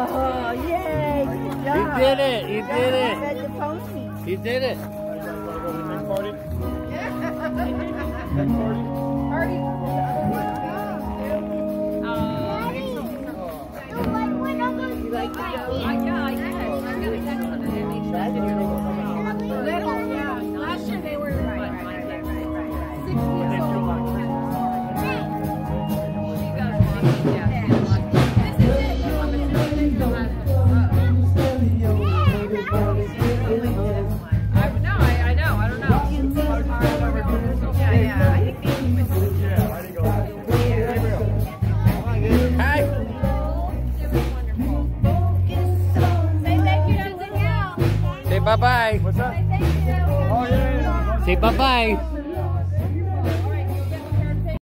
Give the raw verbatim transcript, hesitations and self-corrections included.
Oh, yay! Good job. He did it. He did it. Fed the pony. He did it. Party. Party. You like to go? I yeah, I did. I really did. Little, yeah. Last year they were right, right, right, right, right, right. Six years old. She got lucky, yeah. This is it. I'm assuming they still have it. I know, I, I know, I don't know. Yeah, yeah. I think maybe with Yeah, I didn't go. Hi. Say thank you to Danielle. Say bye-bye. What's that? Say thank you. Oh, yeah, yeah. Say bye-bye.